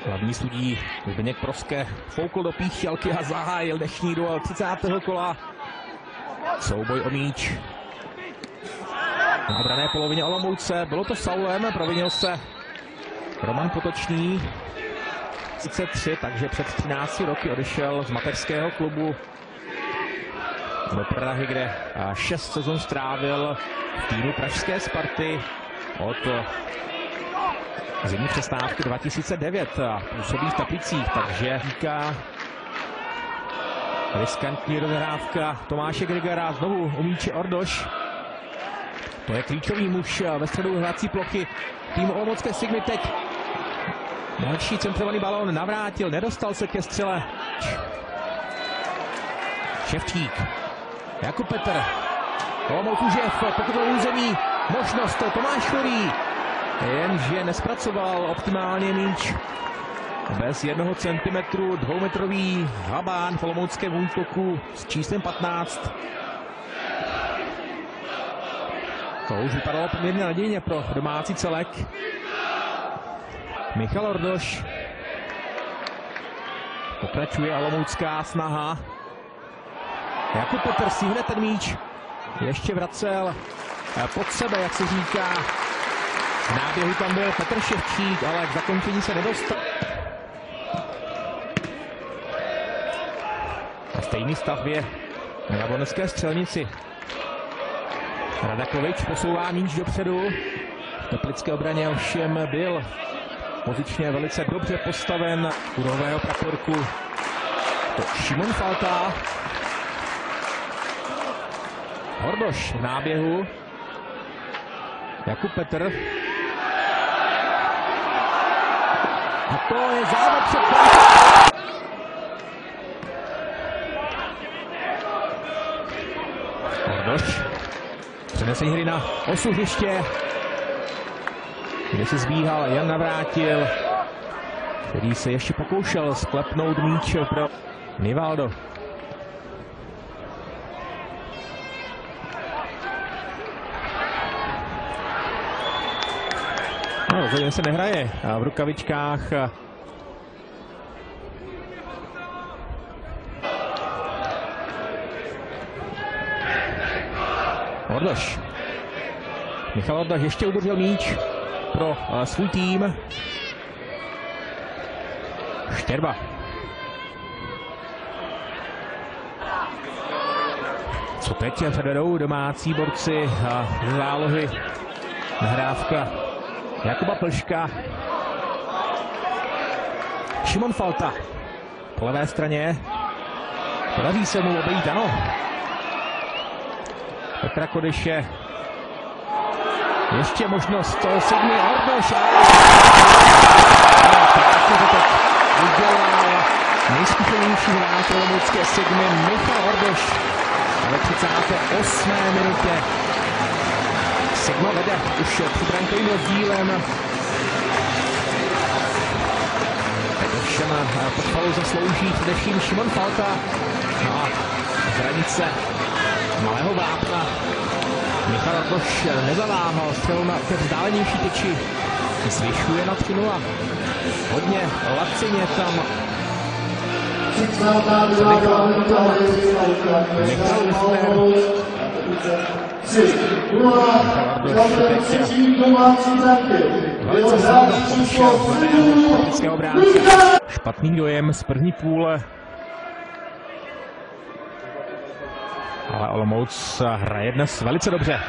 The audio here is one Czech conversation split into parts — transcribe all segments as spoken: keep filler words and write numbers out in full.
Hlavní sudí Zdeněk Proske foukl do píšťalky a zahájil dnešní duel třicátého kola. Souboj o míč na obrané polovině Olomouce. Bylo to faulem, provinil se Roman Potočný. třicet tři, takže před třinácti roky odešel z mateřského klubu do Prahy, kde šest sezon strávil v týmu pražské Sparty od zimní přestávky dva tisíce devět a působí v Teplicích, takže říká riskantní rozehrávka Tomáše Grigara, znovu u míče Ordoš. To je klíčový muž ve středu hrací plochy týmu olomoucké Sigmy. Teď další centrovaný balón navrátil, nedostal se ke střele. Ševčík, Jakub Petr, Olomouc už je v pokutovém území, možnost Tomáš Chorý, jenže nespracoval optimálně míč. Bez jednoho centimetru dvoumetrový Habán v olomouckém útoku s číslem patnáct. To už vypadalo poměrně nadějně pro domácí celek. Michal Ordoš. Pokračuje olomoucká snaha. Jakub Petr si hned ten míč ještě vracel pod sebe, jak se říká. V náběhu tam byl Petr Ševčík, ale k zakončení se nedostal. Na stejný stav je na Jablonské Střelnici. Radakovič posouvá míč dopředu. V teplické obraně ovšem byl pozičně velice dobře postaven u nového praporku. To Šimon Falta. Hordoš v náběhu. Jakub Petr. A to je závod před Hordoš. Přenesení hry na osu hřiště, kde se zbíhal Jan Navrátil, který se ještě pokoušel sklepnout míč pro Nivaldo. No, rozhodně se nehraje v rukavičkách. Ordoš. Michal Ordoš ještě udržel míč pro uh, svůj tým. Štěrba. Co teď předvedou domácí borci uh, zálohy? Nahrávka Jakuba Plška. Šimon Falta po levé straně. Podaří se mu obejít, ano. Petra Kodeše. Ještě možnost Sigmy Ordoš. Krásně to teď udělal nejzkušenější hráč olomoucké Sigmy Michal Ordoš. Ve třicáté osmé minutě Sigma vede už třibrankovým rozdílem. Teď ovšem pochvalu zaslouží především Šimon Falta. No a z hranice malého vápna Michal Ordoš nezaváhal, střelil na té vzdálenější tyči. Zvyšuje na tři nula. Hodně lacině tam zanechal útomat Michal Lichner. Velice silno odšel z praktického obránce. Špatný dojem z první půle. Ale Olomouc hraje dnes velice dobře.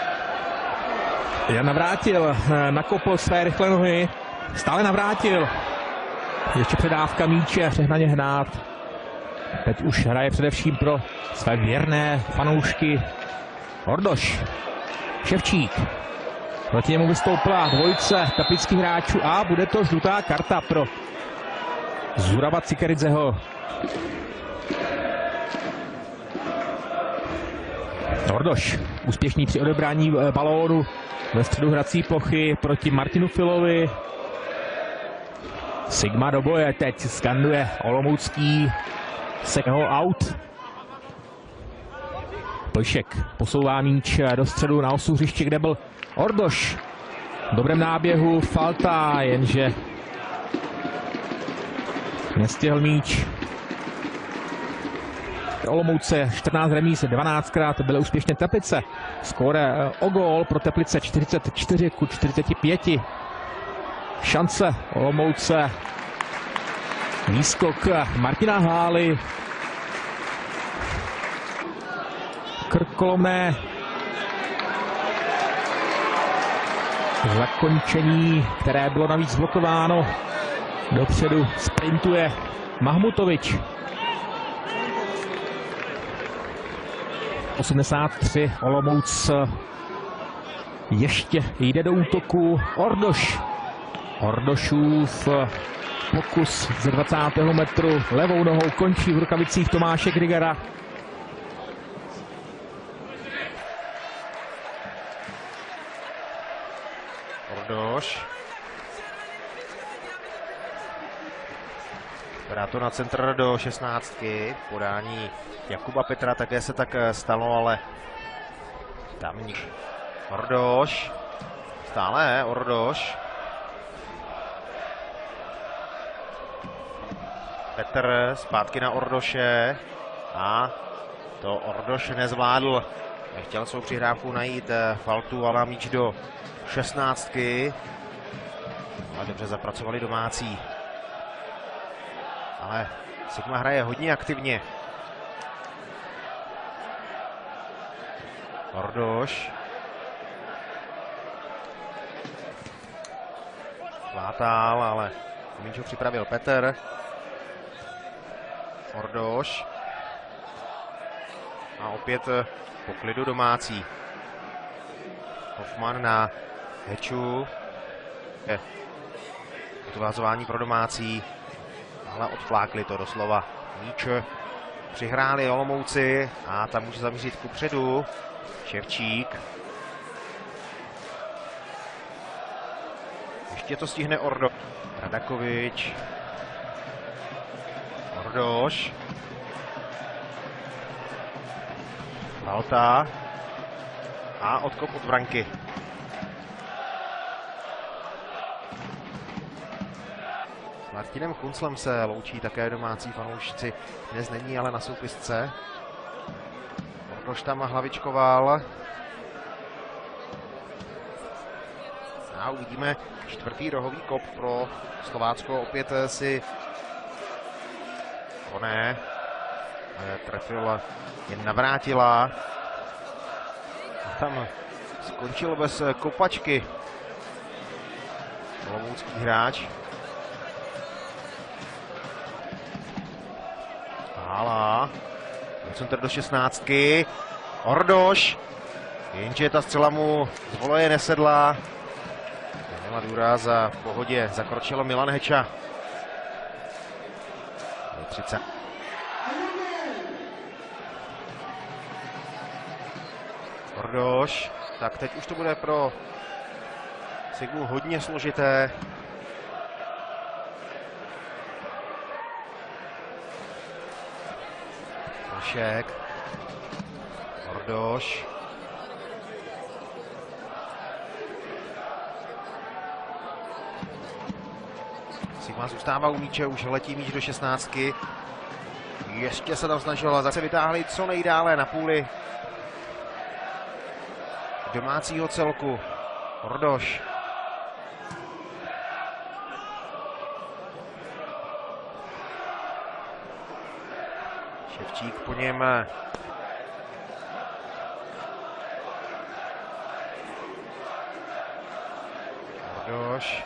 Jan Navrátil nakopl své rychlé nohy. Stále Navrátil. Ještě předávka míče, přehnaně hnát. Teď už hraje především pro své věrné fanoušky. Ordoš. Ševčík. Proti němu vystoupila dvojice teplických hráčů a bude to žlutá karta pro Zuraba Cikeridzeho. Ordoš úspěšný při odebrání balónu ve středu hrací plochy proti Martinu Filovi. Sigma do boje, teď skanduje olomoucký Sekho out. Plšek posouvá míč do středu na osu hřiště, kde byl Ordoš. V dobrém náběhu Falta, jenže Nestihl míč. Olomouce čtrnáct remíz, dvanáctkrát byly úspěšné Teplice. Skóre o gól pro Teplice čtyřicet čtyři ku čtyřiceti pěti. Šance Olomouce. Výskok Martina Hály. Krkolomné zakončení, které bylo navíc blokováno. Dopředu sprintuje Mahmutovič. osmdesát tři Olomouc ještě jde do útoku. Ordoš. Ordošův pokus ze dvacátého metru levou nohou končí v rukavicích Tomáše Grigara. Ordoš. Dá to na centr do šestnáctky. Podání Jakuba Petra také se tak stalo, ale tam nik. Ordoš. Stále Ordoš. Petr zpátky na Ordoše. A to Ordoš nezvládl. Chtěl svou přihrávku najít Faltu, ale míč do šestnáctky. Ale dobře zapracovali domácí. Ale Sigma hraje hodně aktivně. Ordoš. Vlátal, ale míč ho připravil Petr. Ordoš. A opět po klidu domácí. Hoffman na Heču. Je to vázování pro domácí. Ale odflákli to doslova. Míč přihráli Olomouci a tam může zamířit kupředu. Ševčík. Ještě to stihne Ordo. Radakovič. Ordoš. Valta. A odkop od branky. S Martinem Kunclem se loučí také domácí fanoušci. Dnes není ale na soupisce. Ordoš tam hlavičkoval. A uvidíme čtvrtý rohový kop pro Slovácko. Opět si Koné trefil jen Navrátila. A tam skončil bez kopačky olomoucký hráč. Hála. Centr do šestnáctky. Ordoš. Jenže ta střela mu z voleje nesedla. Měla důraz a v pohodě zakročil Milan Heča. třicet. Ordoš. Tak teď už to bude pro Sigmu hodně složité. Košek. Ordoš. Sigma zůstává u míče, už letí míč do šestnáctky. Ještě se tam snažila, zase vytáhli co nejdále na půli domácího celku. Ordoš. Ševčík po něm. Ordoš.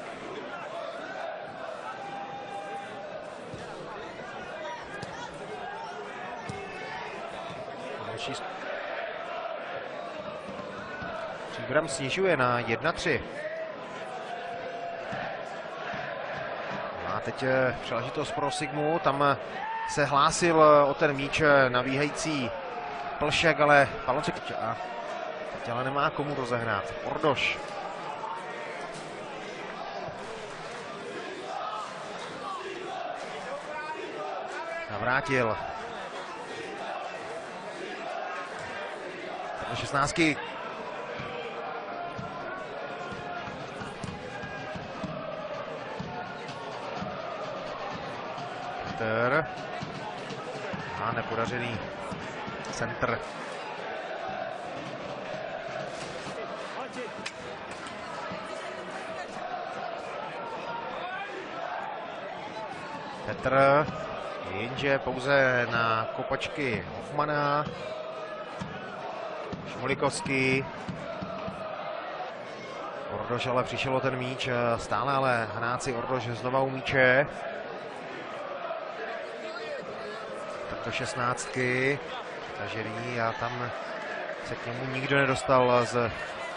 Příbram snižuje na jedna tři. A teď příležitost pro Sigmu. Tam se hlásil o ten míč nabíhající Plšek, ale Palonček a teď ale nemá komu rozehnat. Ordoš. Navrátil. Do šestnáctky. Petr. A nepodařený centr. Petr, jenže pouze na kopačky Hofmana. Šmolikovský. Ordoš ale přišel o ten míč, stále ale Hanáci. Ordoš znova u míče. Tak do šestnáctky. Tažerí a tam se k němu nikdo nedostal z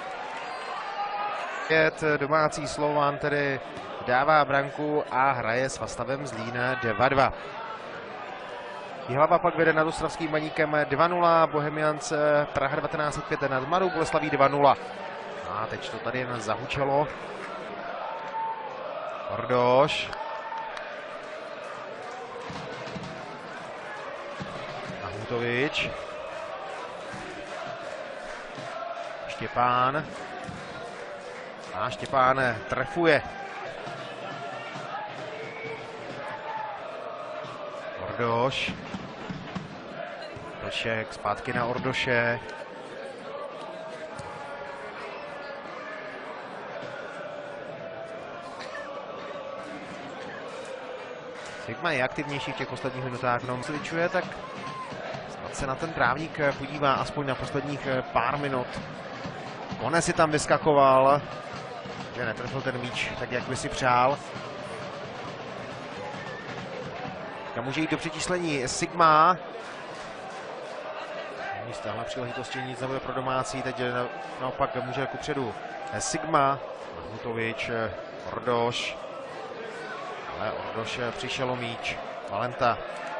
pět. Domácí Slovan tedy dává branku a hraje s Vastavem Zlín dva dva. Jihlava pak vede nad ostravským Baníkem dva nula, Bohemians Praha devatenáct set pět nad Mladou Boleslaví dva nula. A teď to tady jen zahučelo. Ordoš. Mahmutovič. Štěpán. A Štěpán trefuje. Ordoš. Ordošek zpátky na Ordoše. Sigma je aktivnější v těch posledních minutách. No, sličuje, tak snad se na ten trávník podívá aspoň na posledních pár minut. Konec si tam vyskakoval, že netrefil ten míč tak, jak by si přál. Tam může jít do přečíslení Sigma. Z téhle příležitosti nic nebude pro domácí, teď naopak může kupředu Sigma. Mahmutovič, Ordoš. Ale Ordoš přišel o míč. Valenta.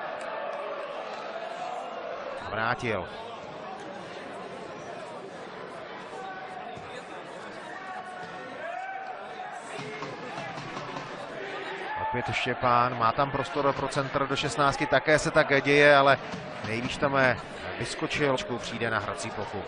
Vrátil. Opět Štěpán, má tam prostor pro centr do šestnáctky, také se tak děje, ale nejvíc tam vyskočil, přijde na hrací plochu.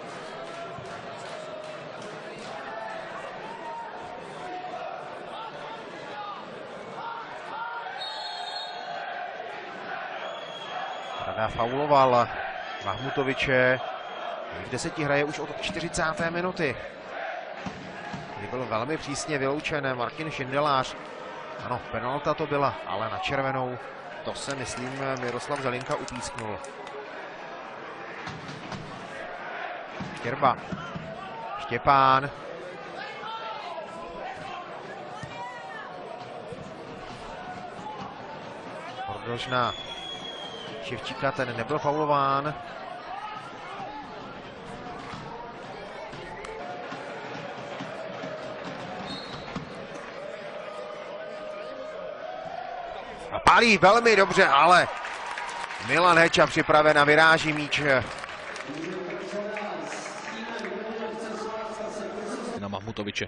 Rada fauloval Mahmutoviče. V deseti hraje už od čtyřicáté minuty. Kdy byl velmi přísně vyloučen Martin Šindelář. Ano, penalta to byla, ale na červenou to se, myslím, Miroslav Zelinka upísknul. Štěrba. Štěpán. Ordoš na Ševčíka, ten nebyl faulován. A pálí velmi dobře, ale Milan Heča připraven a vyráží míč. Na Mahmutoviče.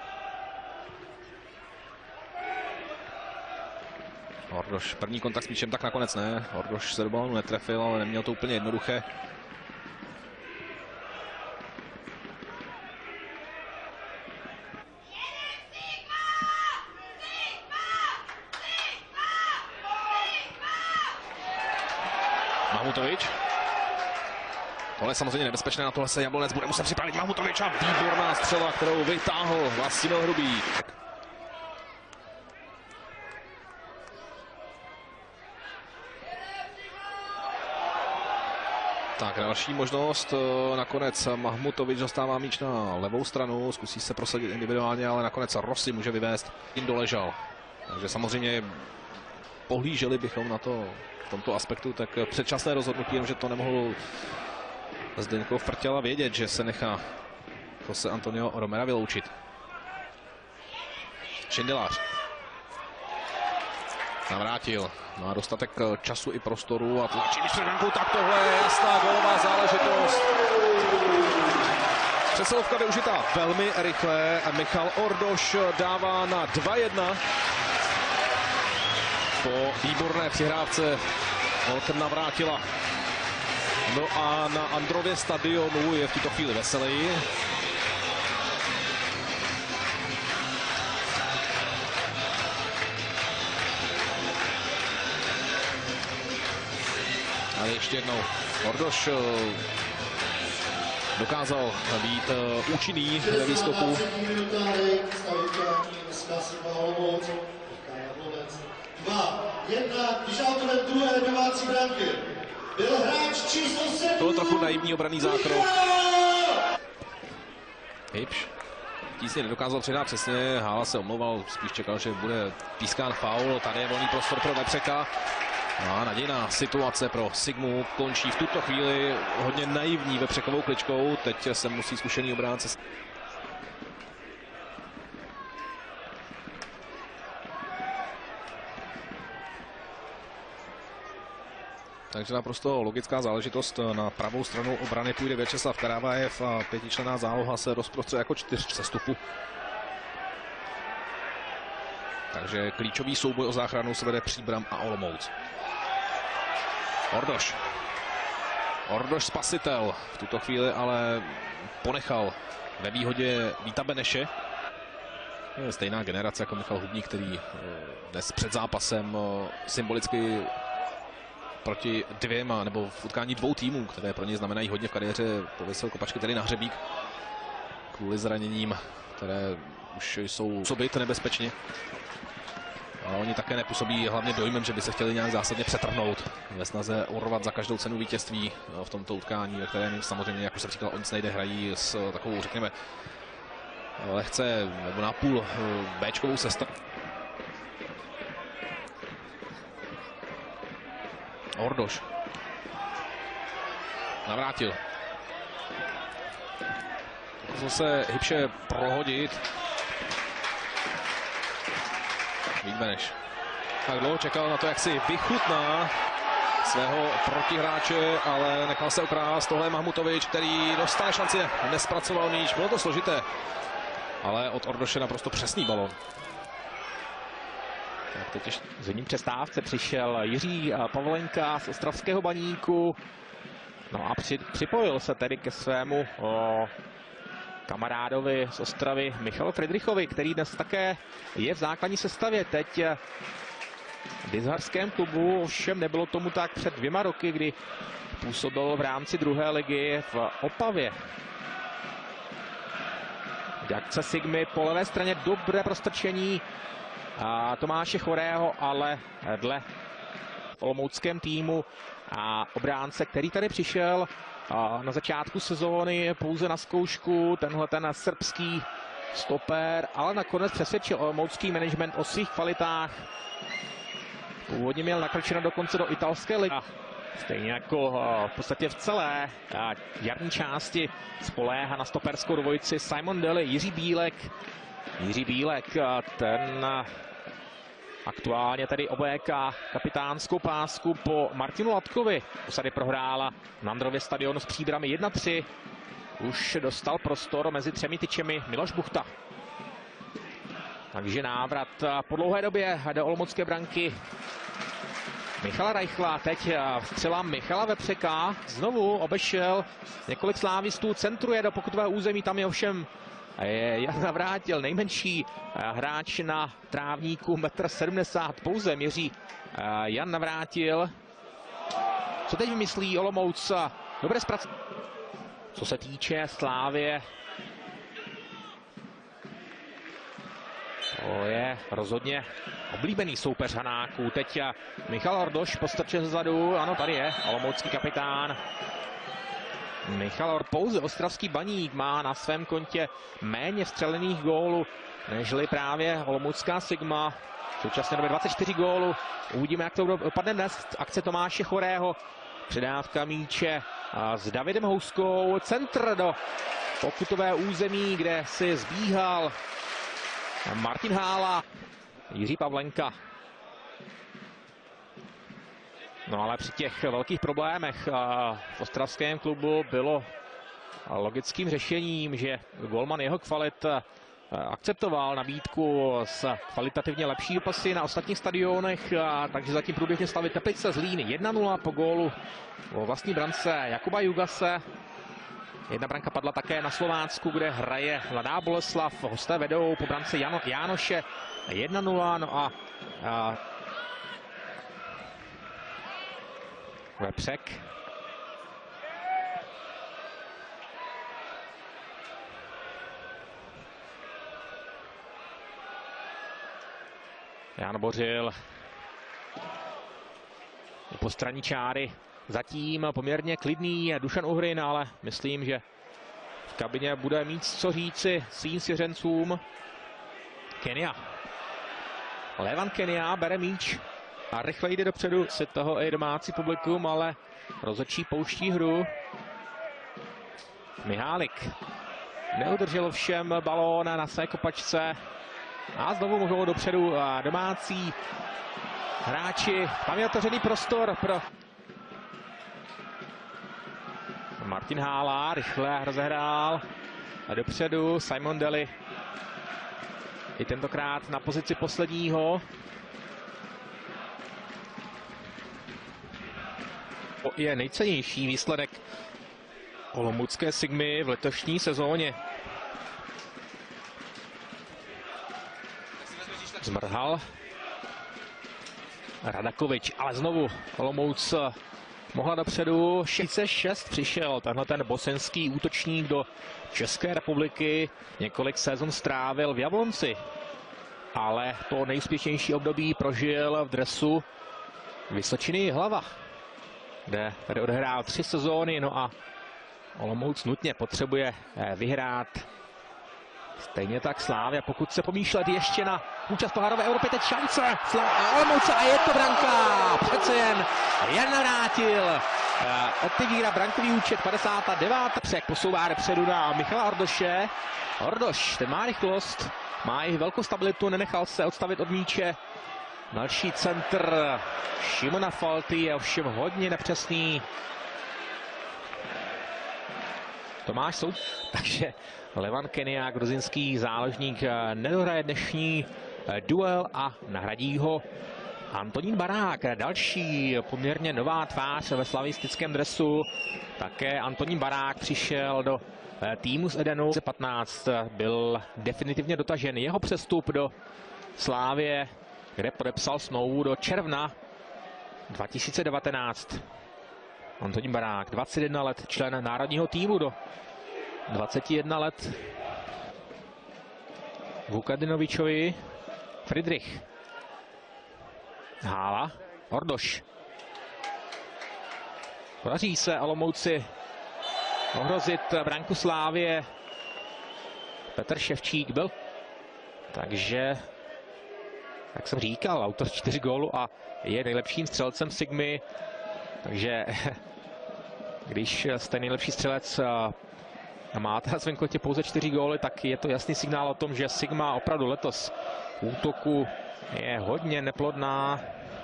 Ordoš první kontakt s míčem, tak nakonec ne. Ordoš se do balónu netrefil, ale neměl to úplně jednoduché. Mahmutovič. Tohle je samozřejmě nebezpečné, na tohle se Jablonec bude muset připravit. Mahmutovič a výborná střela, kterou vytáhl Vlastimil Hrubý. Tak další možnost, nakonec Mahmutovič dostává míč na levou stranu, zkusí se prosadit individuálně, ale nakonec Rossi může vyvést, tím doležal. Takže samozřejmě pohlíželi bychom na to v tomto aspektu, tak předčasné rozhodnutí, že to nemohl Zdeňko Frtěla vědět, že se nechá Jose Antonio Romera vyloučit. Šindelář. Navrátil. Má dostatek času i prostoru a tlačí před brankou, tak tohle je jasná gólová záležitost. Přesilovka využitá velmi rychle a Michal Ordoš dává na dva jedna. Po výborné přihrávce Volker Navrátila. No a na Andrově stadionu je v tuto chvíli veselý. Ale ještě jednou Ordoš dokázal být účinný ve výstupu. Bylo trochu naivní obranný zákrok. Hybš tísně nedokázal předat přesně, Hála se omlouval, spíš čekal, že bude pískán faul. Tady je volný prostor pro Vepřeka. A nadějná situace pro Sigmu končí v tuto chvíli hodně naivní Vepřekovou kličkou. Teď se musí zkušený obránce. Takže naprosto logická záležitost. Na pravou stranu obrany půjde Vyacheslav Karavajev a pětičlenná záloha se rozprostře jako čtyř sestupu. Takže klíčový souboj o záchranu se vede Příbram a Olomouc. Ordoš. Ordoš spasitel. V tuto chvíli ale ponechal ve výhodě Víta Beneše. Je stejná generace jako Michal Hubník, který dnes před zápasem symbolicky proti dvěma, nebo v utkání dvou týmů, které pro něj znamenají hodně v kariéře, pověsil kopačky tedy na hřebík kvůli zraněním, které už jsou působit nebezpečně. Ale oni také nepůsobí hlavně dojmem, že by se chtěli nějak zásadně přetrhnout ve snaze urvat za každou cenu vítězství v tomto utkání, ve kterém samozřejmě, jak už jsem říkal, o nic nejde, hrají s takovou, řekněme, lehce nebo napůl béčkovou sestavu. Ordoš navrátil. Pokusil se Hybše prohodit. Vít Beneš tak dlouho čekal na to, jak si vychutná svého protihráče, ale nechal se ukrást. Tohle je Mahmutovič, který dostane šanci, nespracoval míč. Bylo to složité, ale od Ordoše naprosto přesný balon. Tak teď ještě v zimní přestávce přišel Jiří Pavlenka z ostravského Baníku. No a při, připojil se tedy ke svému o, kamarádovi z Ostravy Michalu Friedrichovi, který dnes také je v základní sestavě. Teď v Dizharském klubu, ovšem nebylo tomu tak před dvěma roky, kdy působil v rámci druhé ligy v Opavě. Akce Sigmy po levé straně, dobré prostrčení a Tomáše Chorého, ale dle v olomouckém týmu a obránce, který tady přišel a na začátku sezóny pouze na zkoušku, tenhle ten srbský stoper, ale nakonec přesvědčil olomoucký management o svých kvalitách. Původně měl nakročeno dokonce do italské ligy. Stejně jako v podstatě v celé jarní části spoléhá na stoperskou dvojici Simon Daly, Jiří Bílek. Jiří Bílek, ten aktuálně tady obléká kapitánskou pásku po Martinu Latkovi. Osady prohrála na Andrově stadionu s Příbrami jedna tři. Už dostal prostor mezi třemi tyčemi Miloš Buchta. Takže návrat po dlouhé době do olomoucké branky Michala Reichla. Teď střela Michala Vepřeka. Znovu obešel několik slávistů, centruje do pokutového území, tam je ovšem Jan Navrátil, nejmenší hráč na trávníku, metr sedmdesát pouze měří Jan Navrátil. Co teď vymyslí Olomouc? Dobré zpracování. Co se týče Slávie, to je rozhodně oblíbený soupeř Hanáků. Teď Michal Ordoš postrčil zezadu, ano, tady je olomoucký kapitán. Michal Ordoš, pouze ostravský Baník, má na svém kontě méně vstřelených gólů, nežli právě olomoucká Sigma. V současné době dvacet čtyři gólů. Uvidíme, jak to dopadne dnes. Akce Tomáše Chorého. Předávka míče s Davidem Houskou. Centr do pokutové území, kde si zbíhal Martin Hála. Jiří Pavlenka. No ale při těch velkých problémech v ostravském klubu bylo logickým řešením, že golman jeho kvalit akceptoval nabídku s kvalitativně lepší pasy na ostatních stadionech, takže zatím průběžně staví Teplice Zlín jedna nula po gólu o vlastní brance Jakuba Jugase. Jedna branka padla také na Slovácku, kde hraje Mladá Boleslav. Hosté vedou po brance Jano, Jánoše jedna nula. No a, a Vepřek. Jan Bořil. U postranní čáry zatím poměrně klidný Dušan Uhrin, ale myslím, že v kabině bude mít co říci svým svěřencům. Kenia. Levan Kenia bere míč a rychle jde dopředu, si toho i domácí publikum, ale rozhodčí pouští hru. Mihálik neudržel všem balón na své kopačce a znovu mohou dopředu domácí hráči. Tam je otevřený prostor pro Martin Hála, rychle rozehrál a dopředu Simon Daly. I tentokrát na pozici posledního. To je nejcennější výsledek olomoucké Sigmy v letošní sezóně. Zmrhal Radakovič, ale znovu Olomouc mohla dopředu. šedesát šest přišel tenhle ten bosenský útočník do České republiky. Několik sezon strávil v Jablonci, ale to nejúspěšnější období prožil v dresu Vysočiny Hlava, kde tady odehrál tři sezóny. No a Olomouc nutně potřebuje vyhrát. Stejně tak Slávia, pokud se pomýšlet ještě na účast pohárové Evropy, teď šance Olomouce a je to branka. Přece jen Jan navrátil. Otevírá brankový účet padesátá devátá Přek posouvá dopředu na Michala Ordoše. Ordoš, ten má rychlost, má i velkou stabilitu, nenechal se odstavit od míče. Další centr Šimona Falty je ovšem hodně nepřesný. Tomáš Soud, takže Levan Kenia, gruzinský záložník, nedohraje dnešní duel a nahradí ho Antonín Barák, další poměrně nová tvář ve slavistickém dresu. Také Antonín Barák přišel do týmu z Edenu. patnáct byl definitivně dotažen jeho přestup do Slávie, kde podepsal smlouvu do června dva tisíce devatenáct. Antonín Barák, dvacet jedna let, člen národního týmu do dvacet jedna let. Vukadinovičovi, Friedrich. Hála, Ordoš. Podaří se Olomouci ohrozit branku Slávie. Petr Ševčík byl, takže, jak jsem říkal, autor čtyř gólů a je nejlepším střelcem Sigmy. Takže když jste nejlepší střelec a máte na svém kontě pouze čtyři góly, tak je to jasný signál o tom, že Sigma opravdu letos v útoku je hodně neplodná.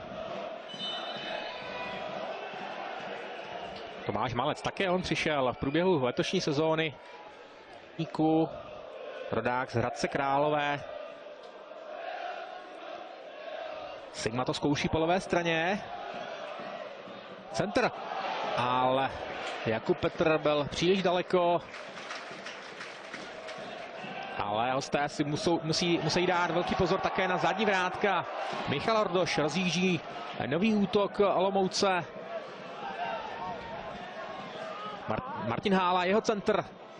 Tomáš Malec, také on přišel v průběhu letošní sezóny. Rodák z Hradce Králové. Sigma to zkouší po levé straně. Centr, ale Jakub Petr byl příliš daleko. Ale hosté si musou, musí, musí dát velký pozor také na zadní vrátka. Michal Ordoš rozjíždí nový útok Olomouce. Mar- Martin Hála, jeho centr.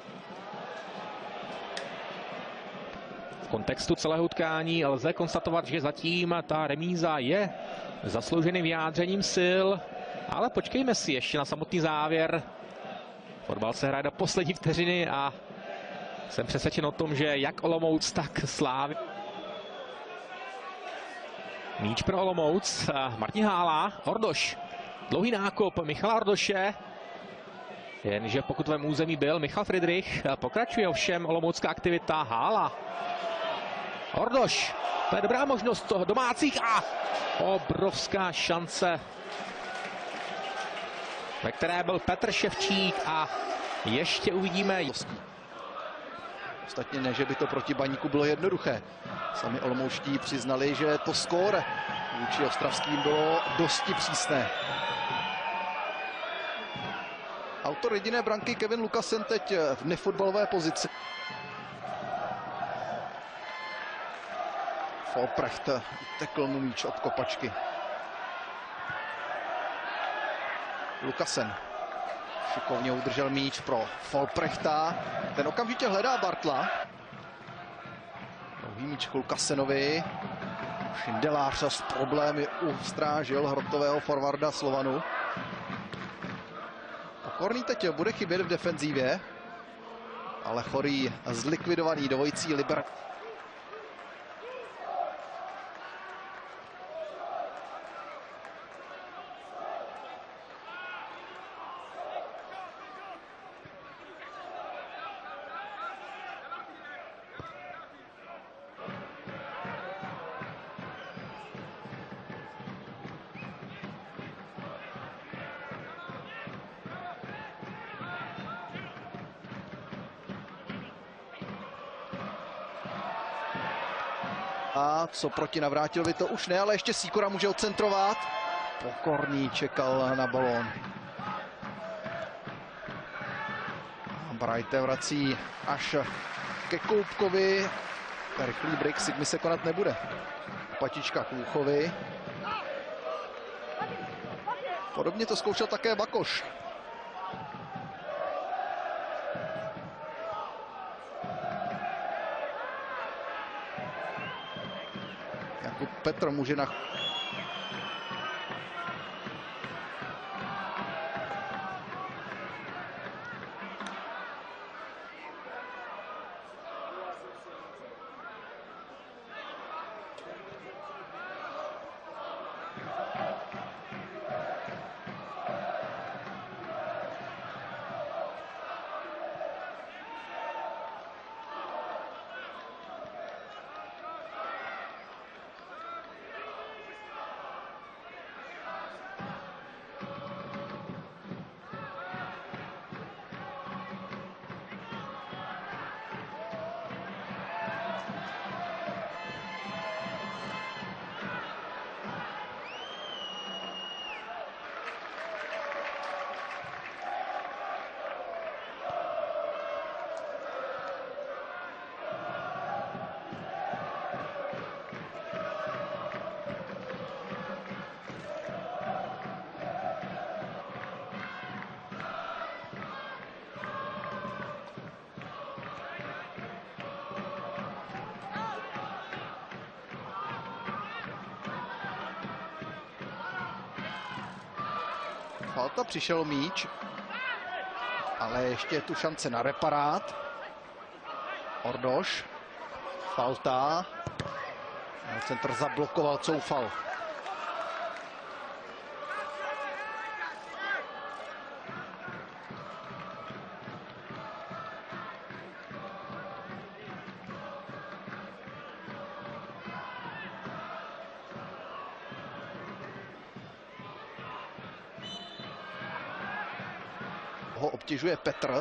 V kontextu celého utkání lze konstatovat, že zatím ta remíza je zaslouženým vyjádřením sil. Ale počkejme si ještě na samotný závěr. Fotbal se hraje do poslední vteřiny a jsem přesvědčen o tom, že jak Olomouc, tak Slávy. Míč pro Olomouc. Martin Hála, Ordoš. Dlouhý nákop Michala Ordoše. Jenže v pokutovém území byl Michal Friedrich. Pokračuje ovšem olomoucká aktivita. Hála. Ordoš. To je dobrá možnost toho domácích a obrovská šance, ve které byl Petr Ševčík a ještě uvidíme. Ostatně ne, že by to proti Baníku bylo jednoduché. Sami olomoučtí přiznali, že to skóre vůči ostravským bylo dosti přísné. Autor jediné branky Kevin Lukasen teď v nefotbalové pozici. Volprecht utekl mu míč od kopačky. Lukasen. Šikovně udržel míč pro Folprechta. Ten okamžitě hledá Bartla. Dlouhý míč k Lukasenovi. Šindelář s problémy ustrážil hrotového forwarda Slovanu. Pokorný teď bude chybět v defenzívě, ale Chorý zlikvidovaný dvojicí Liber. A co proti Navrátilovi, to už ne, ale ještě Sýkora může odcentrovat. Pokorný čekal na balón. Brajte vrací až ke Koupkovi. Rychlý break Sigmy se konat nebude. Patička k Úchovi. Podobně to zkoušel také Bakoš. Jakub Petr může na... Falta, přišel míč, ale ještě je tu šance na reparát. Ordoš, Falta, centr zablokoval, Coufal. Ho obtěžuje Petr.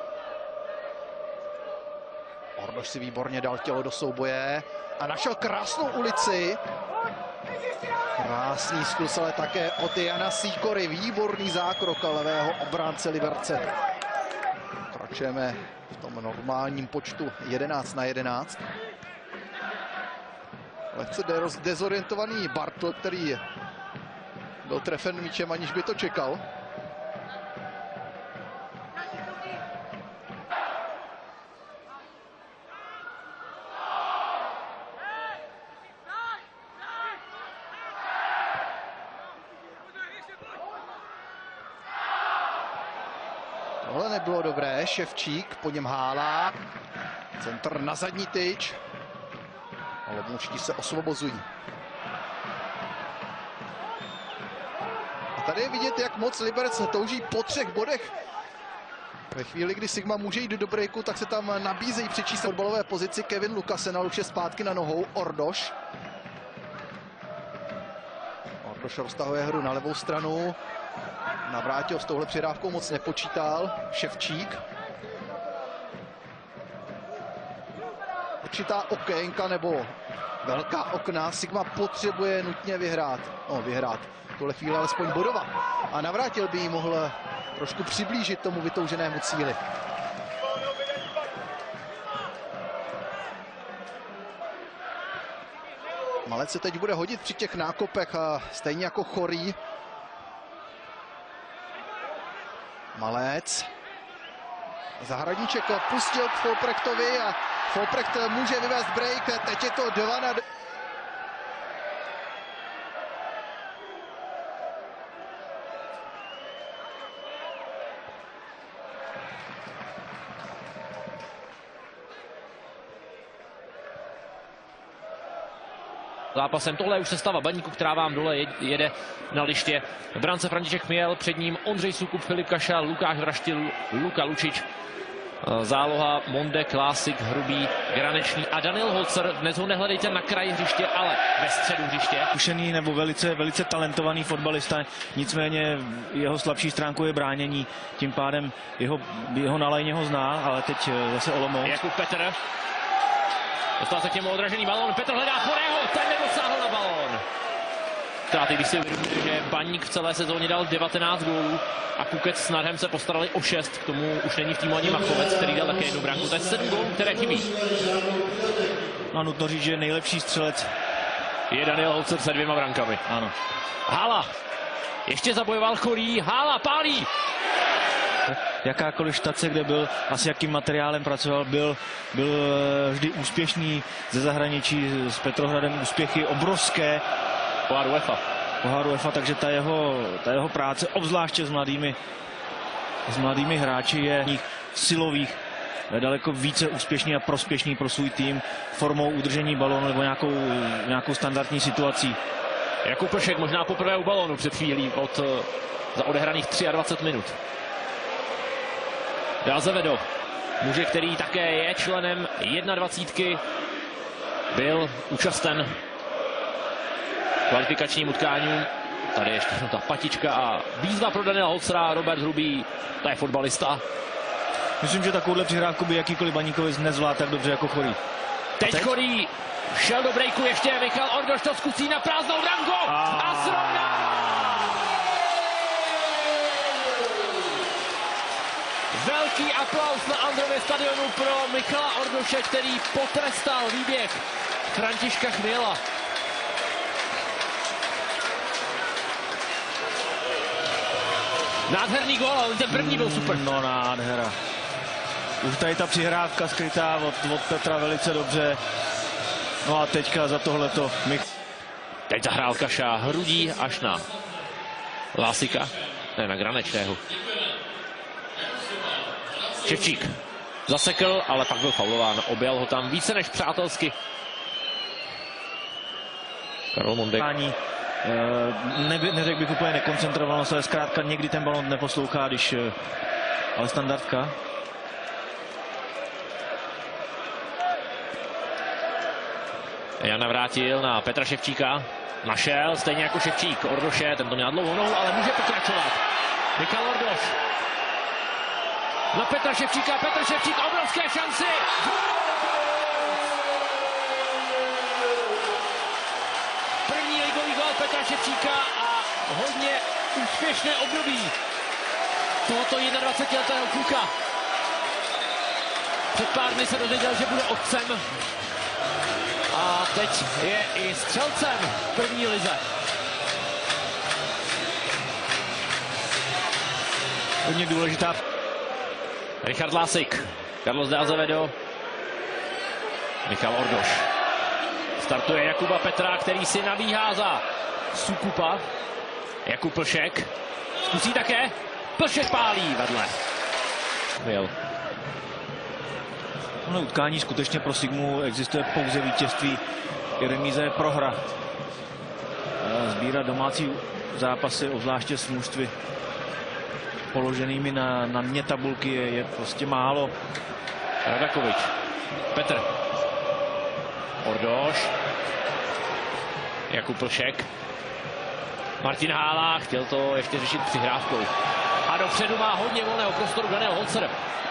Ordoš si výborně dal tělo do souboje a našel krásnou ulici. Krásný zkus, ale také od Jana Sýkory. Výborný zákrok levého obránce Liberce. Pokračujeme v tom normálním počtu jedenáct na jedenáct. Lehce dezorientovaný Bartl, který byl trefen míčem, aniž by to čekal. Tohle nebylo dobré, Ševčík, po něm Hála, centr na zadní tyč, ale Olomoučtí se osvobozují. A tady je vidět, jak moc Liberec touží po třech bodech. Ve chvíli, kdy Sigma může jít do breaku, tak se tam nabízejí přečíst fotbalové pozici Kevin Lukasen, ale už je zpátky na nohou Ordoš. Ordoš roztahuje hru na levou stranu. Navrátil s touhle přihrávkou moc nepočítal. Ševčík. Určitá okénka nebo velká okna. Sigma potřebuje nutně vyhrát. No, vyhrát. V tuhle chvíli alespoň bodovat. A Navrátil by jí mohl trošku přiblížit tomu vytouženému cíli. Malec se teď bude hodit při těch nákopech, a stejně jako Chorý. Malec. Zahradníček pustil k Folprechtovi a Folprecht může vyvést break. Teď je to dva na... zápasem. Tohle je už sestava Baníku, která vám dole jede na liště. V brance František Chmiel, před ním Ondřej Soukup, Filip Kašel, Lukáš Vraštil, Luka Lučič, záloha Mondek, Lásik, Hrubý, Granečný a Daniel Holzer. Dnes ho nehledejte na kraji hřiště, ale ve středu hřiště. Zkušený nebo velice, velice talentovaný fotbalista, nicméně jeho slabší stránkou je bránění, tím pádem jeho, jeho na lajně ho zná, ale teď zase Olomouc. Jakub Petr. Dostal se k němu odražený balón, Petr hledá Chorého, ten nedosáhl na balón. Ztráty, když si uvědomíte, že Baník v celé sezóně dal devatenáct gólů a Kukec s Nadhem se postarali o šest, k tomu už není v týmu ani Machovec, který dal také jednu branku, to je sedm gólů, které chybí. No, nutno říct, že nejlepší střelec je Daniel Holzer se dvěma brankami. Ano. Hála, ještě zabojoval Chorý, Hála pálí. Jakákoliv štace, kde byl, asi jakým materiálem pracoval, byl, byl vždy úspěšný ze zahraničí, s Petrohradem úspěchy obrovské. Pohár UEFA. Pohár UEFA, takže ta jeho, ta jeho práce, obzvláště s mladými, s mladými hráči, je silových daleko více úspěšný a prospěšný pro svůj tým formou udržení balónu nebo nějakou, nějakou standardní situací. Jakub Plšek možná poprvé u balónu před chvílí od za odehraných dvacet tři minut. Azevedo, muže, který také je členem jednadvacítky, byl účasten kvalifikačním utkáním. Tady ještě ta patička a výzva pro Daniela Holzera, Robert Hrubý, to je fotbalista. Myslím, že takovouhle přihrávku by jakýkoliv Baníkovec nezvládl tak dobře jako Chorý. Teď, teď Chorý šel do breaku, ještě Michal Ordoš to zkusí na prázdnou branku a, a srovná! Velký aplaus na Andrově stadionu pro Michala Ordoše, který potrestal výběh Františka Chmiela. Nádherný gól, ale ten první byl super. No nádhera. Už tady ta přihrávka skrytá od, od Petra velice dobře. No a teďka za tohleto Mich... Teď zahrál Kaša Hrudí až na Lásika, ne na Granečného. Ševčík zasekl, ale pak byl faulován. Objel ho tam více než přátelsky. Karol Mondek. Ne, neřekl bych úplně nekoncentrovanost, ale zkrátka někdy ten balon neposlouchá, když... Ale standardka. Jan navrátil na Petra Ševčíka. Našel, stejně jako Ševčík. Ordoše, ten to měl dlouhou nohu, ale může pokračovat. Michal Ordoš. Na Petra Ševčíka, Petr Ševčík, obrovské šanci! První ligový gól Petra Ševčíka a hodně úspěšné období tohoto jednadvacetiletého kluka. Před pár dny se dozvěděl, že bude otcem a teď je i střelcem v první lize. Hodně důležitá. Richard Lásik, Carlos de Azevedo, Michal Ordoš. Startuje Jakuba Petra, který si nabíhá za Soukupa. Jakub Plšek zkusí také. Plšek pálí vedle. Chvěl. No, utkání skutečně pro Sigmu existuje pouze vítězství. I remíza je prohra. Sbírat domácí zápasy, obzvláště s mužstvy položenými na, na dně tabulky, je, je prostě málo. Radakovič, Petr, Ordoš, Jakub Plšek, Martin Hála, chtěl to ještě řešit přihrávkou. A dopředu má hodně volného prostoru Daniel Holzer.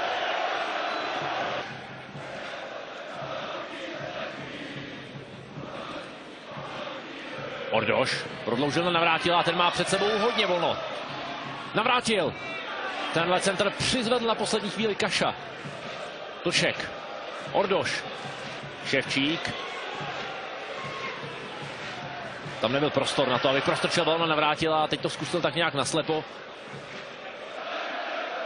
Ordoš prodloužil na Navrátila a ten má před sebou hodně volno. Navrátil. Tenhle centr přizvedl na poslední chvíli Kaša. Plšek. Ordoš. Ševčík. Tam nebyl prostor na to, aby prostrčil balón na Navrátila a teď to zkusil tak nějak naslepo.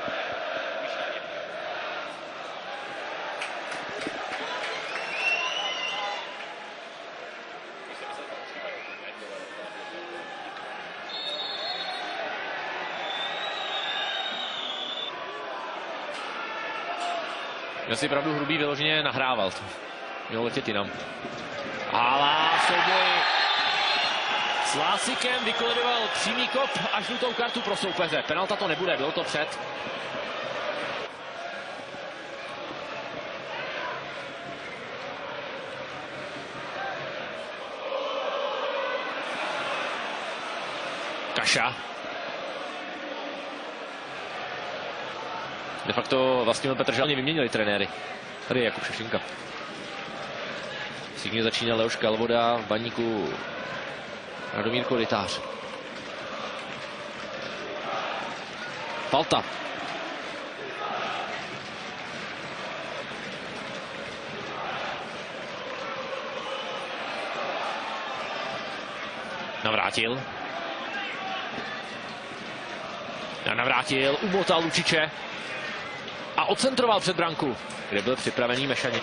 Já si pravdu Hrubý vyloženě nahrával. Měl letět jinam. Hála souboj s Lásikem, vykolidoval přímý kop a žlutou kartu pro soupeře. Penalta to nebude, bylo to před. Kaša. De facto vlastně Petr Žalně vyměnili trenéry. Tady je Jakub Ševčenka. Signě začíná Leoš Kalvoda, v baníku Radomír Korytář. Falta. Navrátil. Navrátil, umotal Lučiče a odcentroval před branku, kde byl připravený Mešani.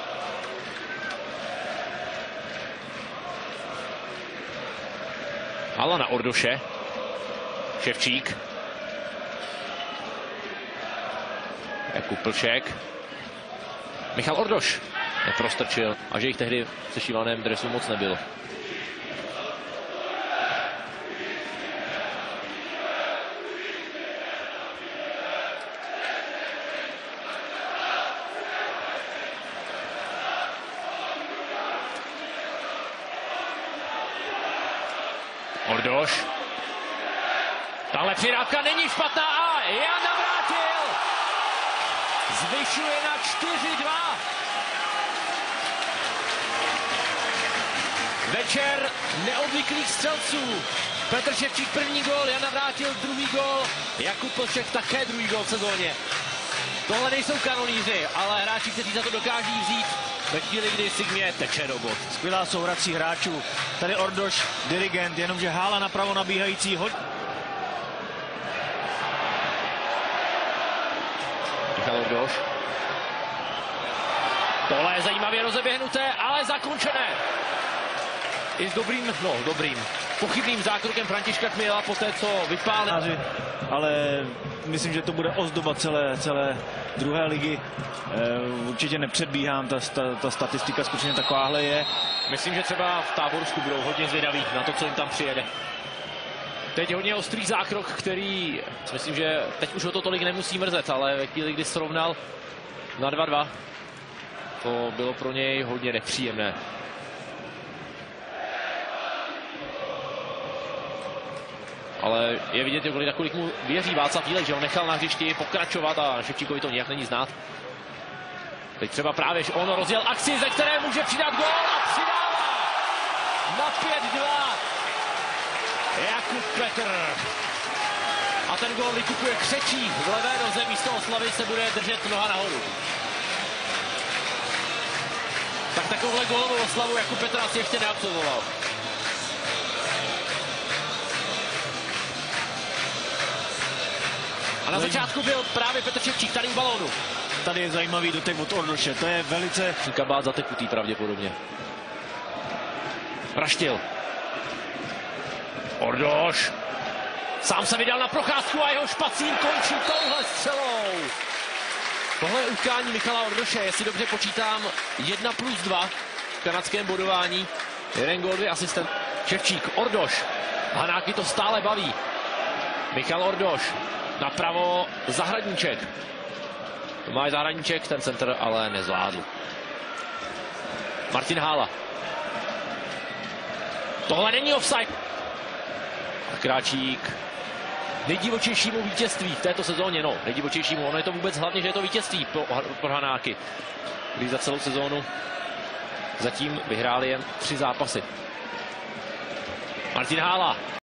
Hala na Ordoše. Ševčík. Jakub Plček. Michal Ordoš neprostrčil a že jich tehdy v sešívaném dresu moc nebylo. Ordoš. Tahle přidávka není špatná a Jan Navrátil zvyšuje na čtyři dva. Večer neobvyklých střelců. Petr Ševčík první gól, Jan Navrátil druhý gól, Jakub Plček také druhý gól v sezóně. Tohle nejsou kanonýři, ale hráči, kteří za to dokáží vzít ve chvíli, kdy Sigmě teče do bod. Skvělá souhrací hráčů. Tady Ordoš, dirigent, jenomže Hála napravo nabíhající. Ho... Michal Ordoš. Tohle je zajímavě rozeběhnuté, ale zakončené. I s dobrým, no dobrým, pochybným zákrokem Františka Chmiela po té, co vypálil. Ale myslím, že to bude ozdoba celé, celé druhé ligy. E, určitě nepředbíhám, ta, ta, ta statistika skutečně takováhle je. Myslím, že třeba v Táborsku budou hodně zvědaví na to, co jim tam přijede. Teď hodně ostrý zákrok, který, myslím, že teď už ho to tolik nemusí mrzet, ale ve chvíli, kdy srovnal na dva dva, to bylo pro něj hodně nepříjemné. Ale je vidět, nakolik mu věří Václav Jílek, že ho nechal na hřišti pokračovat a Ševčíkovi to nějak není znát. Teď třeba právě on rozjel akci, ze které může přidat gól a přidává na pět dva Jakub Petr. A ten gól vykupuje Křečí v levé noze, místo oslavy se bude držet noha nahoru. Tak takovouhle gólovou oslavu Jakub Petr asi ještě neabsolvoval. A na začátku byl právě Petr Ševčík tady u balónu. Tady je zajímavý dotek od Ordoše, to je velice... Kabát zatekutý pravděpodobně. Raštil. Ordoš. Sám se vydal na procházku a jeho špacín končí touhle střelou. Tohle je utkání Michala Ordoše, jestli dobře počítám, jedna plus dva v kanadském bodování. Jeden gól, dvě asistent. Ševčík, Ordoš. Hanáky to stále baví. Michal Ordoš. Napravo Zahradníček. Tomáš Zahradníček, ten centr ale nezvládl. Martin Hála. Tohle není offside. A Kráčík. Nejdivočejšímu vítězství v této sezóně, no, nejdivočejšímu, ono je to vůbec hlavně, že je to vítězství pro, pro Hanáky. Když za celou sezónu zatím vyhráli jen tři zápasy. Martin Hála.